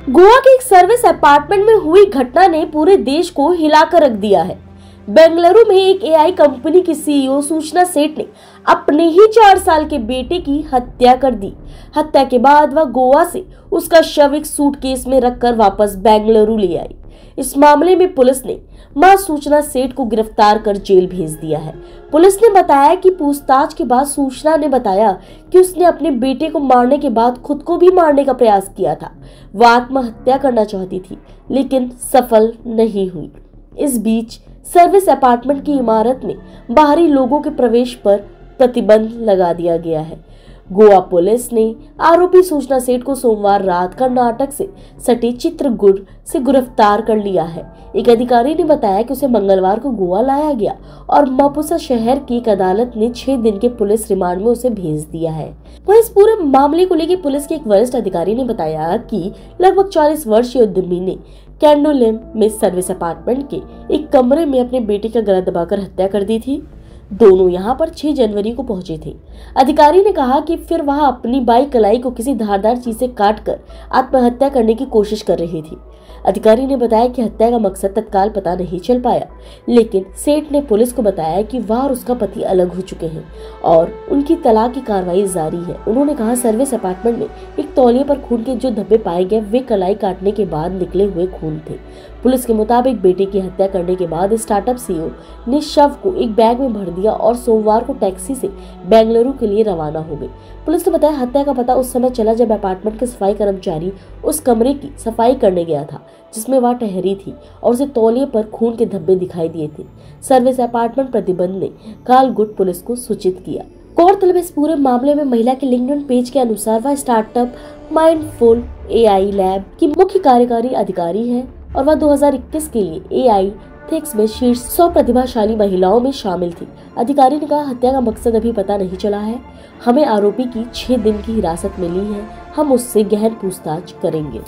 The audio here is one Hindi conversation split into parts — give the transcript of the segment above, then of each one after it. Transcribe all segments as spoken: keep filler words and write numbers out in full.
गोवा के एक सर्विस अपार्टमेंट में हुई घटना ने पूरे देश को हिलाकर रख दिया है। बेंगलुरु में एक एआई कंपनी की सीईओ सूचना सेठ ने अपने ही चार साल के बेटे की हत्या कर दी। हत्या के बाद वह गोवा से उसका शव एक सूटकेस में रखकर वापस बेंगलुरु ले आई। इस मामले में पुलिस ने मां सूचना सेठ को गिरफ्तार कर जेल भेज दिया है। पुलिस ने बताया कि पूछताछ के बाद सूचना ने बताया कि उसने अपने बेटे को मारने के बाद खुद को भी मारने का प्रयास किया था। वह आत्महत्या करना चाहती थी लेकिन सफल नहीं हुई। इस बीच सर्विस अपार्टमेंट की इमारत में बाहरी लोगों के प्रवेश पर प्रतिबंध लगा दिया गया है। गोवा पुलिस ने आरोपी सूचना सेठ को सोमवार रात कर्नाटक से सटे चित्रगुड़ से गिरफ्तार कर लिया है। एक अधिकारी ने बताया कि उसे मंगलवार को गोवा लाया गया और मापुसा शहर की एक अदालत ने छह दिन के पुलिस रिमांड में उसे भेज दिया है। वहीं इस पूरे मामले को लेकर पुलिस के एक वरिष्ठ अधिकारी ने बताया कि लगभग चालीस वर्षीय उद्यमी ने कैंडोलिम में सर्विस अपार्टमेंट के एक कमरे में अपने बेटे का गला दबाकर हत्या कर दी थी। दोनों यहां पर छह जनवरी को पहुंचे थे। अधिकारी ने कहा कि फिर वह अपनी बाई कलाई को किसी धारदार चीज से काटकर आत्महत्या करने की कोशिश कर रही थी। अधिकारी ने बताया कि हत्या का मकसद तत्काल पता नहीं चल पाया, लेकिन सेठ ने पुलिस को बताया कि वह और उसका पति अलग हो चुके हैं और उनकी तलाक की कार्रवाई जारी है। उन्होंने कहा, सर्विस अपार्टमेंट में एक तौलिए पर खून के जो धब्बे पाए गए वे कलाई काटने के बाद निकले हुए खून थे। पुलिस के मुताबिक बेटे की हत्या करने के बाद स्टार्टअप सीईओ ने शव को एक बैग में भर दिया और सोमवार को टैक्सी से बेंगलुरु के लिए रवाना हो गई। पुलिस ने बताया, हत्या का पता उस समय चला जब अपार्टमेंट के सफाई कर्मचारी उस कमरे की सफाई करने गया था जिसमें वह ठहरी थी और उसे तौलिए पर खून के धब्बे दिखाई दिए थे। सर्विस अपार्टमेंट प्रतिबंध ने कालगुट पुलिस को सूचित किया। गौरतलब इस पूरे मामले में महिला के लिंक्डइन पेज के अनुसार वह स्टार्टअप माइंडफुल एआई लैब की मुख्य कार्यकारी अधिकारी है और वह दो हज़ार इक्कीस के लिए एआई थिक्स में शीर्ष सौ प्रतिभाशाली महिलाओं में शामिल थी। अधिकारी ने कहा, हत्या का मकसद अभी पता नहीं चला है। हमें आरोपी की छह दिन की हिरासत मिली है। हम उससे गहन पूछताछ करेंगे।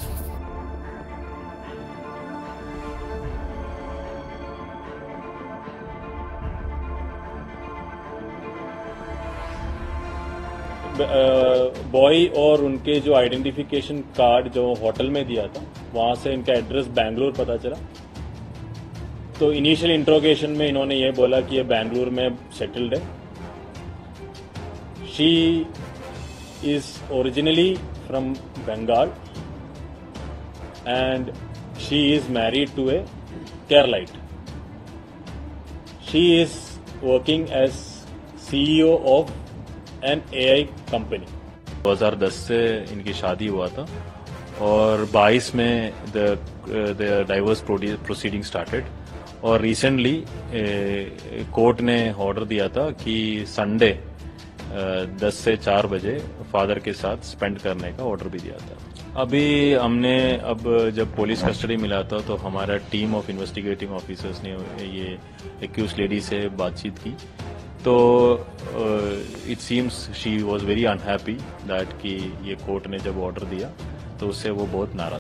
बॉय और उनके जो आइडेंटिफिकेशन कार्ड जो होटल में दिया था वहां से इनका एड्रेस बैंगलोर पता चला। तो इनिशियल इंट्रोगेशन में इन्होंने ये बोला कि ये बैंगलोर में सेटल्ड है। She is originally from Bengal and she is married to a Keralite. She is working as CEO of an AI company. दो हज़ार दस से इनकी शादी हुआ था और बाईस में the the divorce proceeding started और रिसेंटली कोर्ट ने ऑर्डर दिया था कि संडे दस से चार बजे फादर के साथ स्पेंड करने का ऑर्डर भी दिया था। अभी हमने अब जब पुलिस कस्टडी मिला था तो हमारा टीम ऑफ इन्वेस्टिगेटिंग ऑफिसर्स ने ये एक्यूज लेडी से बातचीत की। तो it seems she was very unhappy that कि ये कोर्ट ने जब ऑर्डर दिया तो उससे वो बहुत नाराज